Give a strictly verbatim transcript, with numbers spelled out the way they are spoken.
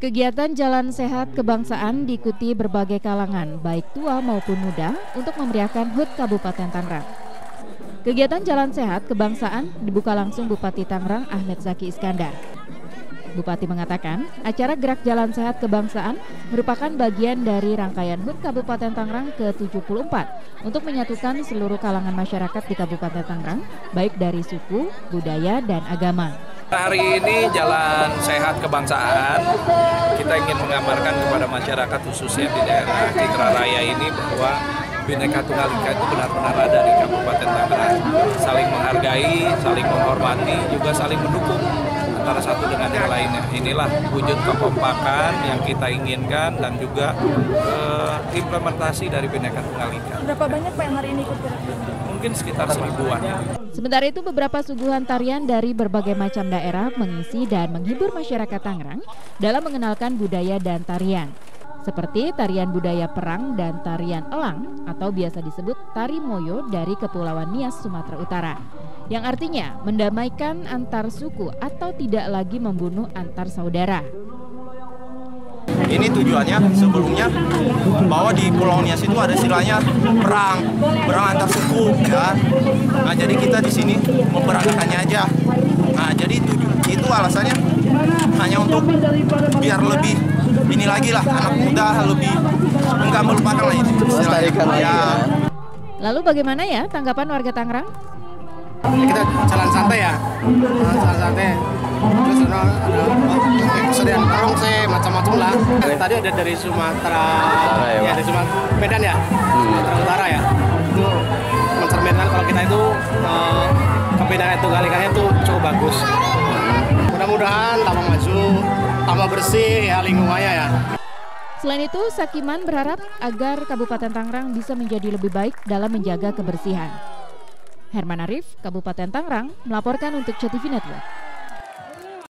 Kegiatan Jalan Sehat Kebangsaan diikuti berbagai kalangan, baik tua maupun muda, untuk memeriahkan H U T Kabupaten Tangerang. Kegiatan Jalan Sehat Kebangsaan dibuka langsung Bupati Tangerang Ahmed Zaki Iskandar. Bupati mengatakan, acara Gerak Jalan Sehat Kebangsaan merupakan bagian dari rangkaian H U T Kabupaten Tangerang ke tujuh puluh empat untuk menyatukan seluruh kalangan masyarakat di Kabupaten Tangerang, baik dari suku, budaya, dan agama. Hari ini Jalan Sehat Kebangsaan, kita ingin menggambarkan kepada masyarakat khususnya di daerah Citra Raya ini bahwa Bhinneka Tunggal Ika itu benar-benar ada di Kabupaten Tangerang. Saling menghargai, saling menghormati, juga saling mendukung antara satu dengan yang lainnya. Inilah wujud kekompakan yang kita inginkan dan juga eh, implementasi dari Bhinneka Tunggal Ika. Berapa banyak Pak yang hari ini ikut gerak? Mungkin sekitar seribuan. Sementara itu, beberapa suguhan tarian dari berbagai macam daerah mengisi dan menghibur masyarakat Tangerang dalam mengenalkan budaya dan tarian. Seperti tarian budaya perang dan tarian elang atau biasa disebut tari moyo dari Kepulauan Nias, Sumatera Utara, yang artinya mendamaikan antar suku atau tidak lagi membunuh antar saudara. Ini tujuannya sebelumnya bahwa di Pulau Nias itu ada istilahnya perang, perang antar suku, ya. Nah, jadi kita di sini memperagakannya aja. Nah, jadi tuju, itu alasannya hanya untuk biar lebih ini lagi lah, anak muda lebih enggak melupakan lah itu istilahnya. Ya. Lalu bagaimana ya tanggapan warga Tangerang? Kita jalan santai ya, jalan santai. Terus ada kesedihan barongsai macam-macam lah. Tadi ada dari Sumatera, ya dari Sumatera Medan ya, Sumatera Utara ya. Itu mencerminkan kalau kita itu uh, kebinaan Tunggal Ikanya itu cukup bagus. Mudah-mudahan tambah maju, tambah bersih ya lingkungannya ya. Selain itu, Sakiman berharap agar Kabupaten Tangerang bisa menjadi lebih baik dalam menjaga kebersihan. Herman Arif, Kabupaten Tangerang, melaporkan untuk C T V Network.